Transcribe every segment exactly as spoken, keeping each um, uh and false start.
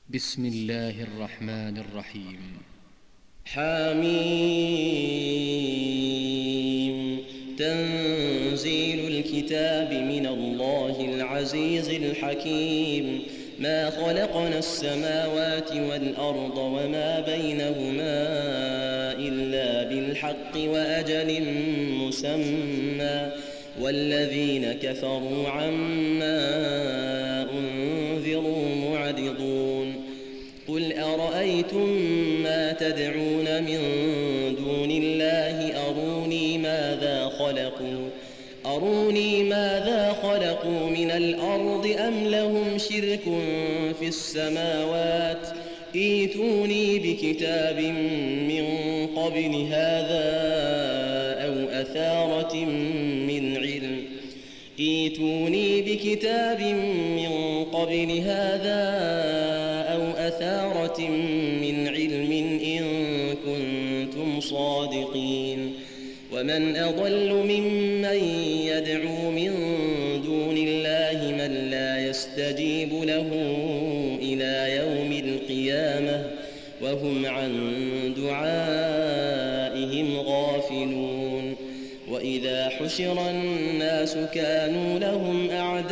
بسم الله الرحمن الرحيم. حميم. تنزيل الكتاب من الله العزيز الحكيم. ما خلقنا السماوات والأرض وما بينهما إلا بالحق وأجل مسمى، والذين كفروا عما أنذروا معرضون. قل أرأيتم ما تدعون من دون الله أروني ماذا خلقوا أروني ماذا خلقوا من الأرض أم لهم شرك في السماوات؟ ائتوني بكتاب من قبل هذا أو أثارة من علم ائتوني بكتاب من قبل هذا أو أثارة من علم إن كنتم صادقين. ومن أضل ممن يدعو من دون الله من لا يستجيب له إلى يوم القيامة وهم عن دعائهم غافلون. وإذا حشر الناس كانوا لهم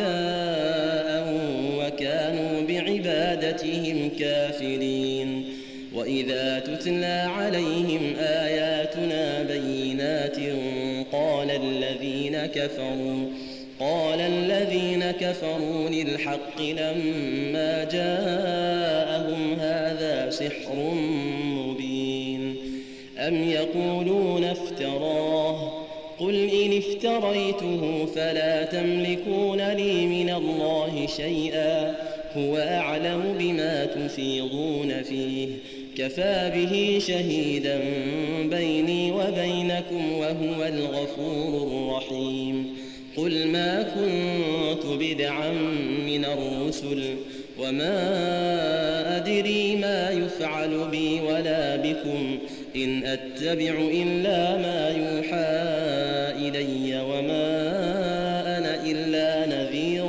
أعداء وكانوا بعبادتهم كافرين. وإذا تتلى عليهم آياتنا بينات قال الذين كفروا قال الذين كفروا للحق لما جاءهم هذا سحر مبين. أم يقولون افتراه؟ قل إن افتريته فلا تملكون لي من الله شيئا هو أعلم بما تفيضون فيه كفى به شهيدا بيني وبينكم وهو الغفور الرحيم. قل ما كنت بدعا من الرسل وما أدري ما يفعل بي ولا بكم إن أتبع إلا ما يوحى إلي وما أنا إلا نذير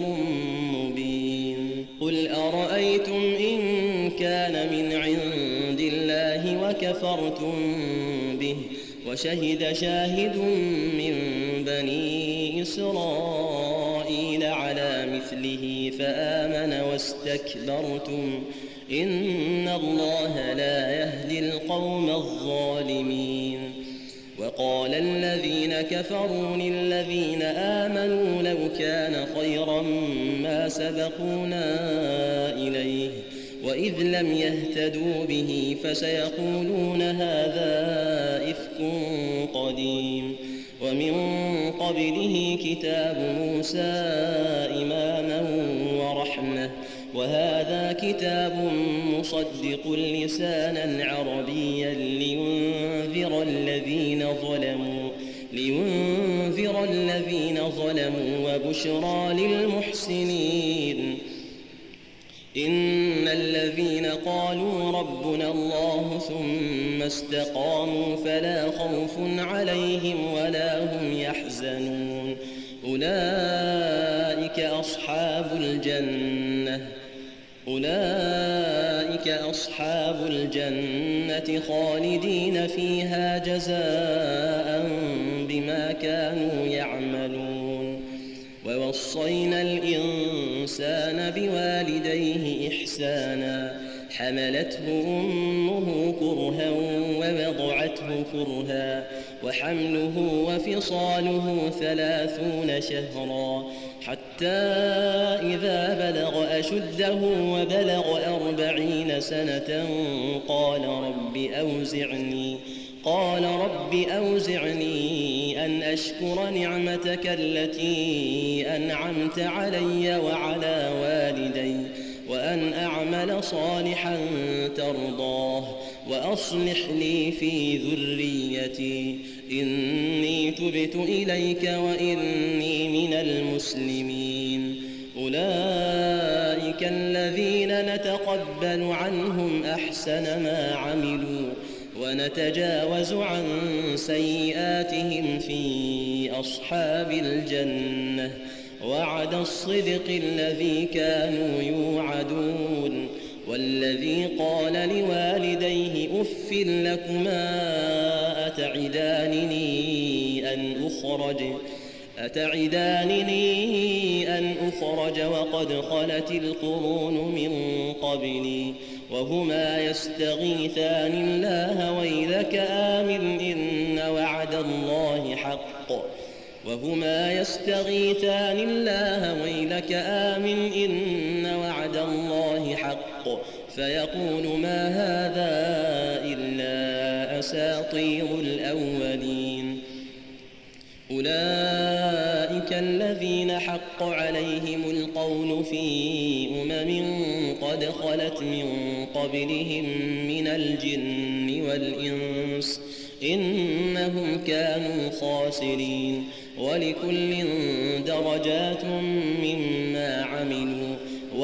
مبين. قل أرأيتم إن كان من عند الله وكفرتم به وشهد شاهد من بني إسرائيل على مثله فآمن واستكبرتم إن الله لا يهدي القوم الظالمين. وقال الذين كفروا للذين آمنوا لو كان خيرا ما سبقونا إليه وإذ لم يهتدوا به فسيقولون هذا إفك قديم. ومن قبله كتاب موسى إماما ورحمة وهذا كتاب مصدق لسانا عربيا لينذر الذين ظلموا لينذر الذين ظلموا وبشرى للمحسنين. إن الذين قالوا ربنا الله ثم استقاموا فلا خوف عليهم ولا هم يحزنون أولئك أصحاب الجنة أولئك أصحاب الجنة خالدين فيها جزاء بما كانوا يعملون. ووصينا الإنسان بوالديه إحسانا حملته أمه كرها ووضعته كرها وحمله وفصاله ثلاثون شهرا حتى إذا بلغ أشده وبلغ أربعين سنة قال رب أوزعني قال رب أوزعني أن أشكر نعمتك التي أنعمت علي وعلى والدي وأن أعمل صالحا ترضاه وأصلح لي في ذريتي إني تبت إليك وإني من المسلمين. أولئك الذين نتقبل عنهم أحسن ما عملوا ونتجاوز عن سيئاتهم في أصحاب الجنة وعد الصدق الذي كانوا يوعدون والذي قال لوالديه أف لكما أتعدانني أن أخرج أتعدانني أن أخرج وقد خلت القرون من قبلي وهما يستغيثان الله ويلك آمن إن وعد الله حق وهما يستغيثان الله ويلك آمن إن وعد الله حق فيقول ما هذا إلا أساطير الأولين أولئك الذين حق عليهم القول في أمم قد خلت من قبلهم من الجن والإنس إنهم كانوا خاسرين ولكل درجات مما عملوا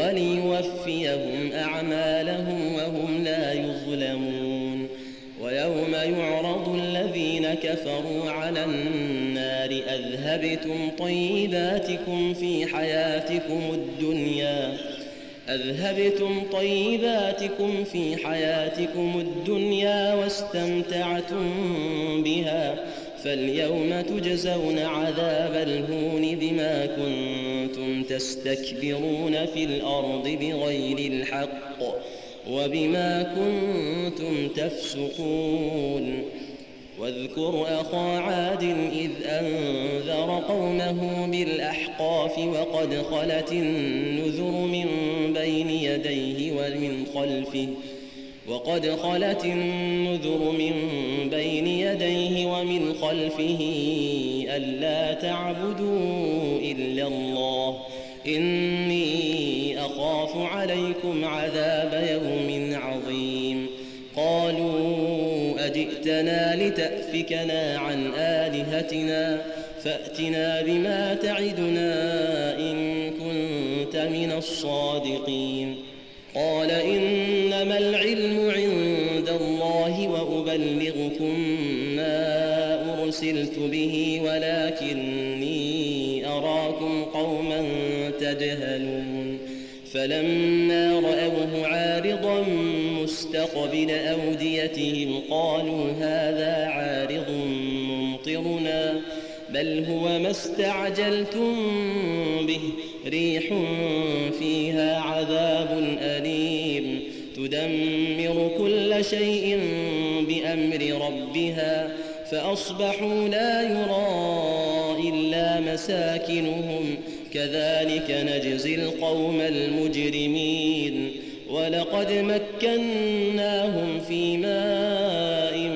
وليوفيهم أعمالهم وهم لا يظلمون ويوم يعرض الذين كفروا على النار أذهبتم طيباتكم في حياتكم الدنيا أذهبتم طيباتكم في حياتكم الدنيا واستمتعتم بها فاليوم تجزون عذاب الهون بما كنتم تستكبرون في الأرض بغير الحق وبما كنتم تفسقون واذكر أخا عاد إذ أنذر قومه بالأحقاف وقد خلت النذر من بين يديه ومن خلفه وقد خلت النذر من بين يديه ومن خلفه ألا تعبدوا إلا الله إني أخاف عليكم عذاب يوم عظيم قالوا أجئتنا لتأفكنا عن آلهتنا فأتنا بما تعدنا إن كنت من الصادقين قال إنما العلم عند الله وأبلغكم ما أرسلت به ولكني أراكم قوما تجهلون فلما رأوه عارضا مستقبل أوديتهم قالوا هذا عارض ممطرنا بل هو ما استعجلتم به ريح فيها عذاب أليم تدمر كل شيء بأمر ربها فأصبحوا لا يرى إلا مساكنهم كذلك نجزي القوم المجرمين ولقد مكناهم في ماء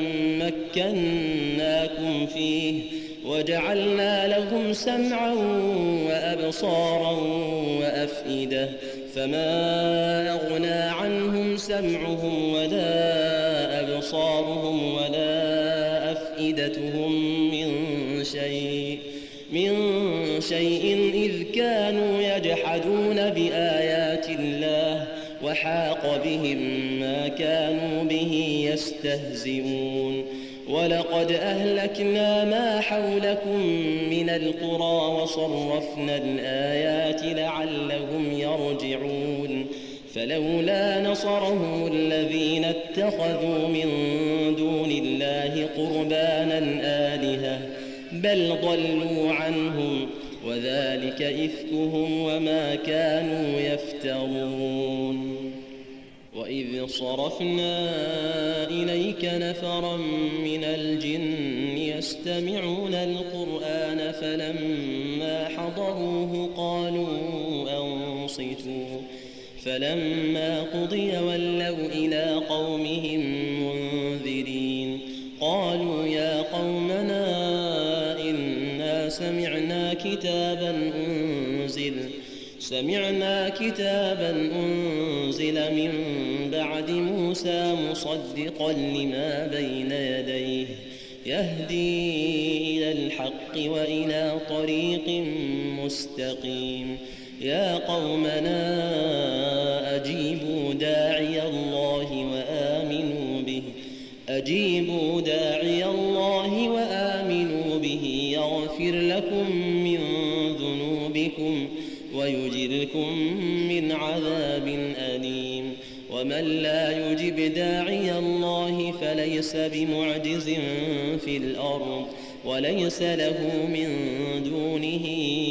مكناكم فيه وجعلنا لهم سمعا وأبصارا وأفئدة فما أغنى عنهم سمعهم ولا أبصارهم ولا أفئدتهم من شيء من شيء إذ كانوا يجحدون بآيات الله وحاق بهم ما كانوا به يستهزئون ولقد أهلكنا ما حولكم من القرى وصرفنا الآيات لعلهم يرجعون فلولا نصرهم الذين اتخذوا من دون الله قربانا آلهة بل ضلوا عنهم وذلك إفكهم وما كانوا يفترون وإذ صرفنا إليك نفرا من الجن يستمعون القرآن فلما حضروه قالوا أنصتوا فلما قضي ولوا إلى قومهم منذرين قالوا يا قومنا إنا سمعنا كتابا أنزل سمعنا كتابا أنزل من بعد موسى مصدقا لما بين يديه يهدي إلى الحق وإلى طريق مستقيم يا قومنا أجيبوا داعي الله وآمنوا به أجيبوا داعي الله وآمنوا به يغفر لكم من ذنوبكم ويجركم من عذاب أليم ومن لا يجب داعي الله فليس بمعجز في الأرض وليس له من دونه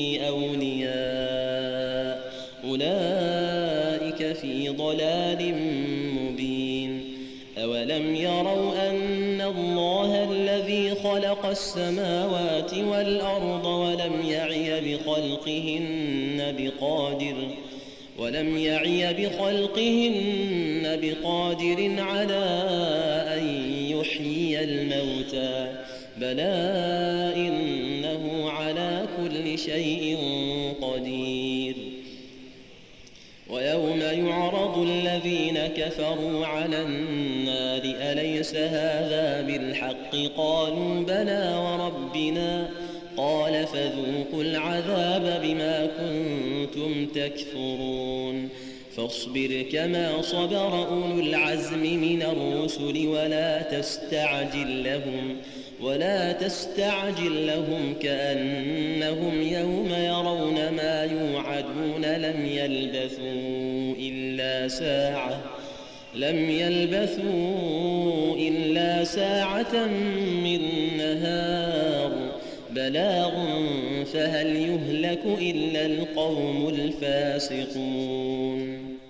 أولياء أولئك في ضلال مبين أولم يروا أن الله الذي خلق السماوات والأرض ولم يعي بخلقهن بقادر ولم يعي بخلقهن بقادر على أن يحيي الموتى بلى إنه على كل شيء قدير ويوم يعرض الذين كفروا على النار أليس هذا بالحق قالوا بلى وربنا قال فذوقوا العذاب بما كنتم تكفرون فاصبر كما صبر أولو العزم من الرسل ولا تستعجل لهم ولا تستعجل لهم كأنهم يوم يرون ما يوعدون لم يلبثوا إلا ساعة لم يلبثوا إلا ساعة من نهار بلاغ فهل يهلك إلا القوم الفاسقون